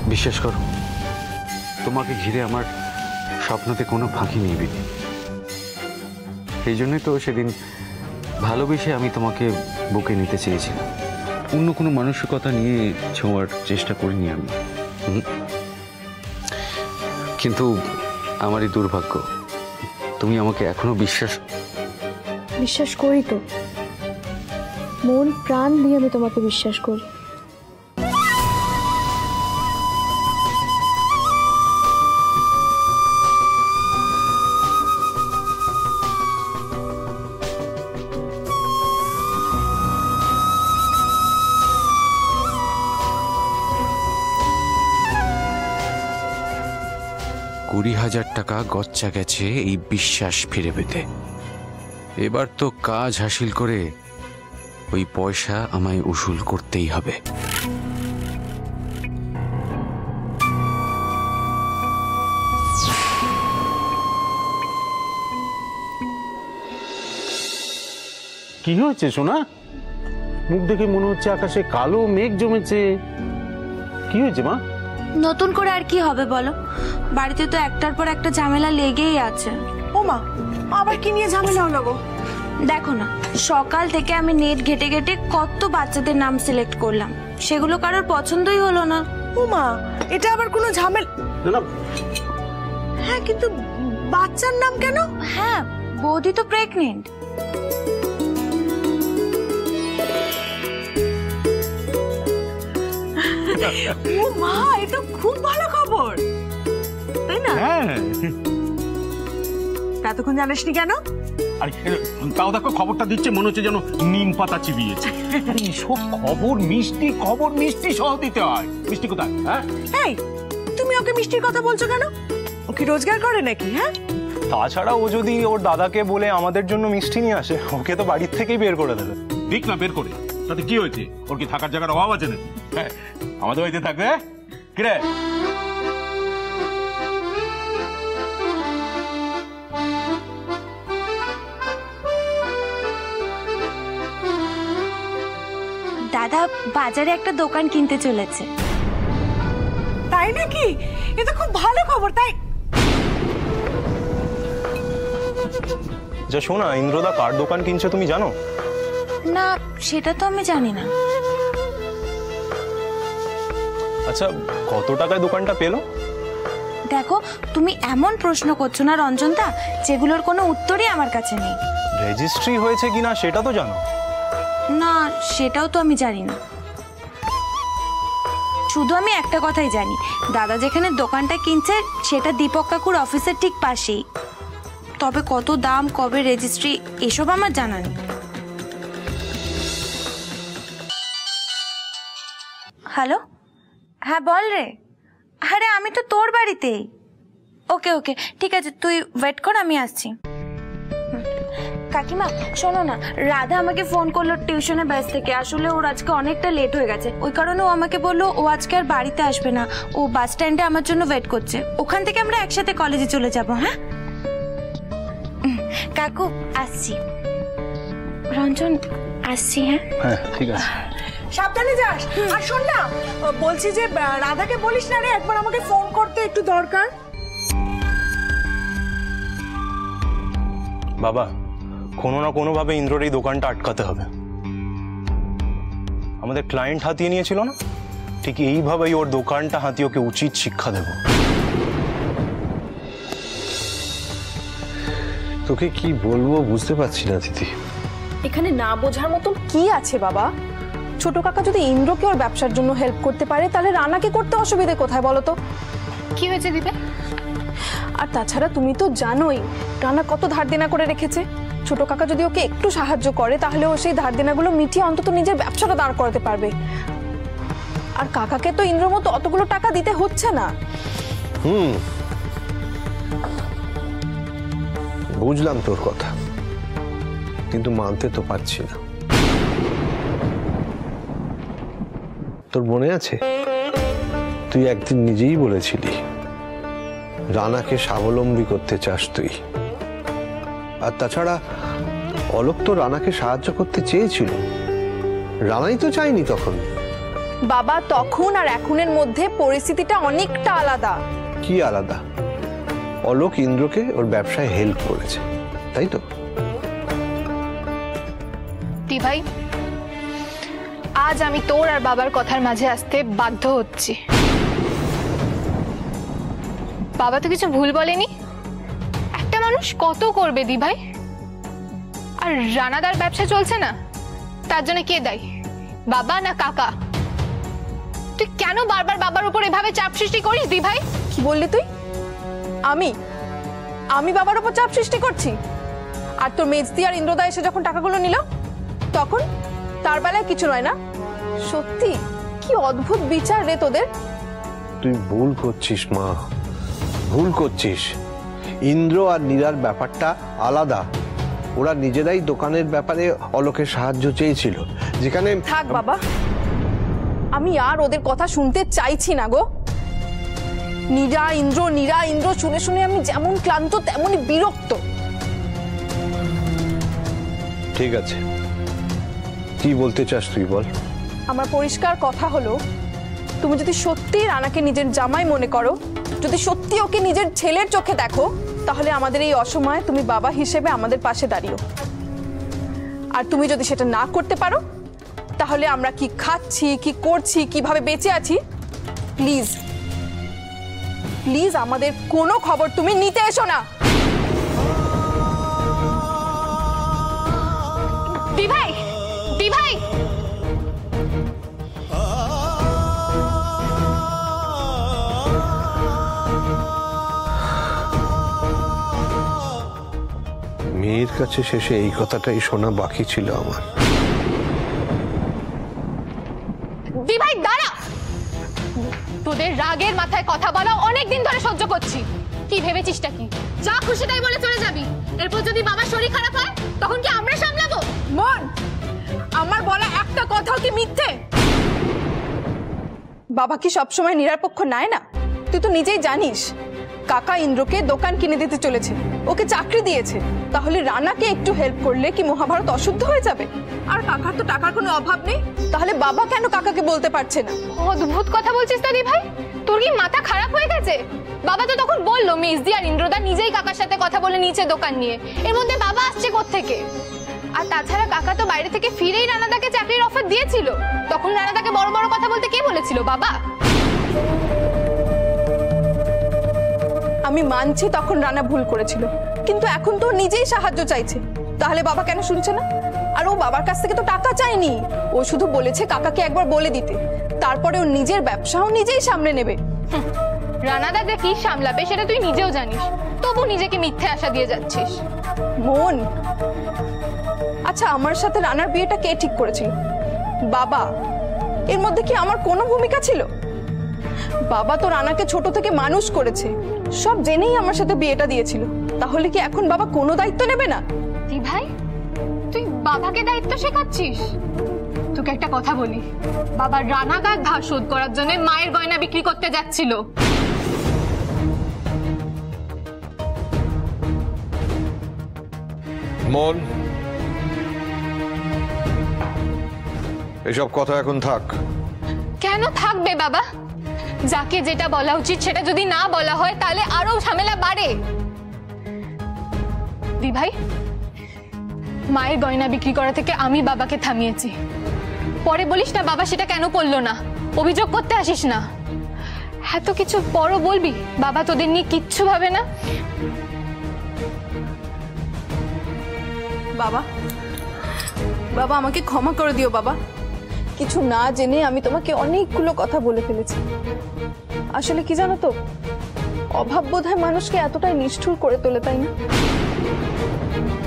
বিশ্বাস করো, তোমাকে ঘিরে আমার স্বপ্নতে কোনো ফাঁকি নেই বিধি। এই জন্যই তো সেদিন ভালোবেসে আমি তোমাকে বুকে নিতে চেয়েছিলাম। অন্য কোনো মানসিকতা নিয়ে ছোঁয়ার চেষ্টা করিনি আমি। কিন্তু আমারই দুর্ভাগ্য, তুমি আমাকে এখনো বিশ্বাস করি তো, মন প্রাণ দিয়ে আমি তোমাকে বিশ্বাস করি। টাকা গচ্চা গেছে এই বিশ্বাস ফিরে পেতে। এবার তো কাজ হাসিল করে ওই পয়সা আমায় উসুল করতেই হবে। কি হয়েছে সোনা? মুখ দেখে মনে হচ্ছে আকাশে কালো মেঘ জমেছে। কি হয়েছে মা? নতুন করে আর কি হবে বলো, বাড়িতে তো একটার পর একটা ঝামেলা লেগেই আছে। ও মা, আবার কি নিয়ে ঝামেলা হলো গো? দেখো না, সকাল থেকে আমি নেট ঘেটে ঘেটে কত বাচ্চাদের নাম সিলেক্ট করলাম, সেগুলো কারোর পছন্দই হলো না। ও মা, এটা আবার কোনো ঝামেলা? না। হ্যাঁ, কিন্তু বাচ্চার নাম কেন? হ্যাঁ, বৌদি তো প্রেগনেন্ট। ও মা, এটা খুব ভালো খবর, তাই না? হ্যাঁ। এতক্ষণ জানিসনি কেন? আরে তাও দেখো, খবরটা দিচ্ছে মনে হচ্ছে যেন নিম পাতা চিবিয়েছে। সব খবর মিষ্টি সহ দিতে হয়। মিষ্টি কোথায়? হ্যাঁ, এই তুমি ওকে মিষ্টির কথা বলছো কেন? ও কি রোজগার করে নাকি? হ্যাঁ, তাছাড়া ও যদি ওর দাদাকে বলে আমাদের জন্য মিষ্টি নিয়ে আসে, ওকে তো বাড়ির থেকেই বের করে দেবে। ঠিক না, বের করে, তাতে কি হয়েছে? ওর কি থাকার জায়গার অভাব আছে নাকি? হ্যাঁ, আমাদের বাড়িতে থাকবে। কিরে, দাদা বাজারে একটা দোকান কিনতে চলেছে। তাই নাকি? এটা খুব ভালো খবর। তাই যা শোনা, ইন্দ্রদা কার দোকান কিনছে তুমি জানো? না, সেটা তো আমি জানি না। আচ্ছা, কত টাকায় দোকানটা পেলো? দেখো, তুমি এমন প্রশ্ন করছো না রঞ্জনদা, যেগুলোর কোনো উত্তরই আমার কাছে নেই। রেজিস্ট্রি হয়েছে কিনা সেটা তো জানো? না, সেটাও তো আমি জানি না। শুধু আমি একটা কথাই জানি, দাদা যেখানে দোকানটা কিনছে সেটা দীপক কাকুর অফিসের ঠিক পাশেই। তবে কত দাম, কবে রেজিস্ট্রি, এসব আমার জানা নেই। হ্যালো, হ্যাঁ বল রে। আরে আমি তো তোর বাড়িতেই। ওকে ওকে, ঠিক আছে, তুই ওয়েট কর, আমি আসছি। কাকিমা শোনো না, রাধা আমাকে ফোন করলো টিউশনে ব্যাচ থেকে। আসলে ওর আজকে অনেকটা লেট হয়ে গেছে, ওই কারণে ও আমাকে বললো ও আজকে আর বাড়িতে আসবে না, ও বাস স্ট্যান্ডে আমার জন্য ওয়েট করছে। ওখান থেকে আমরা একসাথে কলেজে চলে যাব। হ্যাঁ কাকু, আসছি। রঞ্জন, আসছি। হ্যাঁ হ্যাঁ, ঠিক আছে, সাবধানে যাস। আর শোন না, বলছি যে রাধাকে বলিস না রে একবার আমাকে ফোন করতে, একটু দরকার। বাবা, কোনো না কোনো ভাবে ইন্দ্রর এই দোকানটা আটকাতে হবে। আমাদের ক্লায়েন্ট হাতিয়ে নিয়েছিল না, ঠিক এইভাবেই ওর দোকানটা হাতিয়ে ওকে উচিত শিক্ষা দেব। তোকে কি বলবো বুঝতে পারছি না দিদি। এখানে না বোঝার মতো কি আছে বাবা? ছোট কাকা যদি ইন্দ্রকে ওর ব্যবসার জন্য হেল্প করতে পারে, তাহলে রানাকে করতে অসুবিধে কোথায় বলো তো? কি হয়েছে দিবে? আর তাছাড়া তুমি তো জানোই রানা কত ধার দেনা করে রেখেছে। ছোট কাকা যদি ওকে একটু সাহায্য করে, তাহলে ও সেই ধার দেনাগুলো মিটিয়ে অন্তত নিজের ব্যবসাটা দাঁড় করাতে পারবে। আর কাকাকে তো ইন্দ্রর মতো অতগুলো টাকা দিতে হচ্ছে না। বুঝলাম তোর কথা, কিন্তু মানতে তো পারছি না। তোর মনে আছে তুই একদিন নিজেই বলেছিলি রানাকে স্বাবলম্বী করতে চাস তুই। আর তাছাড়া অলোক তো রানাকে সাহায্য করতে চেয়েছিল, রানাই তো চাইনি তখন। বাবা তখন আর এখনের মধ্যে পরিস্থিতিটা অনেকটা আলাদা। কি আলাদা? অলোক ইন্দ্রকে ওর ব্যবসায় হেল্প করেছে, তাই তো? ভাই, আজ আমি তোর আর বাবার কথার মাঝে আসতে বাধ্য হচ্ছি। বাবা তো কিছু ভুল বলেনি। একটা মানুষ কত করবে দি ভাই? আর রানাদার ব্যবসা চলছে না, তার জন্য কে দায়ী, বাবা না কাকা? তুই কেন বারবার বাবার উপর এভাবে চাপ সৃষ্টি করিস দি ভাই? কি বললি তুই? আমি বাবার উপর চাপ সৃষ্টি করছি? আর তোর মেজদি আর ইন্দ্রদা এসে যখন টাকাগুলো নিল তখন তার বেলায় কিছু নয় না? সত্যি কি অদ্ভুত বিচার রে তোদের। তুই ভুল করছিস মা, ভুল করছিস। ইন্দ্র আর নীরার ব্যাপারটা আলাদা। ওরা নিজেরাই দোকানের ব্যাপারে অলোকের সাহায্য চেয়েছিল, যেখানে থাক বাবা, আমি আর ওদের কথা শুনতে চাইছি না গো। নীরা ইন্দ্র শুনে শুনে আমি যেমন ক্লান্ত তেমনই বিরক্ত। ঠিক আছে, কি বলতে চাস তুই বল। আমার পরিষ্কার কথা হলো, তুমি যদি সত্যি রানাকে নিজের জামাই মনে করো, যদি সত্যি ওকে নিজের ছেলের চোখে দেখো, তাহলে আমাদের এই অসময়ে তুমি বাবা হিসেবে আমাদের পাশে দাঁড়িও। আর তুমি যদি সেটা না করতে পারো, তাহলে আমরা কি খাচ্ছি, কি করছি, কিভাবে বেঁচে আছি, প্লিজ প্লিজ আমাদের কোনো খবর তুমি নিতে এসো না। দি ভাই, দি ভাই, মেয়ের কাছে শেষে এই কথাটাই শোনা বাকি ছিল আমার। দি ভাই দাঁড়া, তোদের রাগের মাথায় কথা বলা অনেকদিন ধরে সহ্য করছি। কি ভেবেছিসটা কি, যা খুশি তাই বলে চলে যাবি? এরপর যদি বাবার শরীর খারাপ হয় তখন কি আমরা সামলাবো? মন, আমার বলা একটা কথাও কি মিথ্যে? বাবা কি সবসময় নিরপেক্ষ নেয় না? তুই তো নিজেই জানিস কাকা ইন্দ্রকে দোকান কিনে দিতে চলেছে, ওকে চাকরি দিয়েছে। তাহলে রানাকে একটু হেল্প করলে কি মহাভারত অশুদ্ধ হয়ে যাবে? আর কাকার তো টাকার কোনো অভাব নেই, তাহলে বাবা কেন কাকাকে বলতে পারছে না? অদ্ভুত কথা বলছিস দাদি ভাই, তোর কি মাথা খারাপ হয়ে গেছে? বাবা তো তখন বললো মেজদি আর ইন্দ্রদা নিজেই কাকার সাথে কথা বলে নিয়েছে দোকান নিয়ে, এর মধ্যে বাবা আসছে কোত্থেকে? আর তাছাড়া কাকা তো বাইরে থেকে ফিরেই রানাদাকে চাকরির অফার দিয়েছিল, তখন রানাদাকে বড় বড় কথা বলতে কে বলেছিল? বাবা। আমি মানছি তখন রানা ভুল করেছিল, কিন্তু এখন তো নিজেই সাহায্য চাইছে, তাহলে বাবা কেন শুনছে না? আর ও বাবার কাছ থেকে তো টাকা চায়নি, ও শুধু বলেছে কাকাকে একবার বলে দিতে, তারপরে ও নিজের ব্যবসাও নিজেই সামলে নেবে। রানাদা যে কি সামলাবে সেটা তুই নিজেও জানিস, তবু নিজেকে মিথ্যে আশা দিয়ে যাচ্ছিস। মন, আচ্ছা আমার সাথে রানার বিয়েটা কে ঠিক করেছিল? বাবা। এর মধ্যে কি আমার কোনো ভূমিকা ছিল? বাবা তো রানাকে ছোট থেকে মানুষ করেছে, সব জেনেই আমার সাথে বিয়েটা দিয়েছিল, তাহলে কি এখন বাবা কোনো দায়িত্ব নেবে না? দি ভাই, তুই বাবাকে দায়িত্ব শেখাচ্ছিস? তোকে একটা কথা বলি, বাবা রানাদার ধার শোধ করার জন্য মায়ের গয়না বিক্রি করতে যাচ্ছিল। মন, এসব কথা এখন থাক। কেন থাকবে বাবা? যাকে যেটা বলা উচিত সেটা যদি না বলা হয় তাহলে আরো ঝামেলা বাড়ে। দি ভাই, মায়ের গয়না বিক্রি করা থেকে আমি বাবাকে থামিয়েছি, পরে বলিস না বাবা সেটা কেন করলো না, অভিযোগ করতে আসিস না। এত কিছু পরও বলবি বাবা তোদের নিয়ে কিচ্ছু ভাবে না? বাবা, বাবা আমাকে ক্ষমা করে দিও বাবা, কিছু না জেনে আমি তোমাকে অনেকগুলো কথা বলে ফেলেছি। আসলে কি জানো তো, অভাব বোধহয় মানুষকে এতটাই নিষ্ঠুর করে তোলে, তাই না?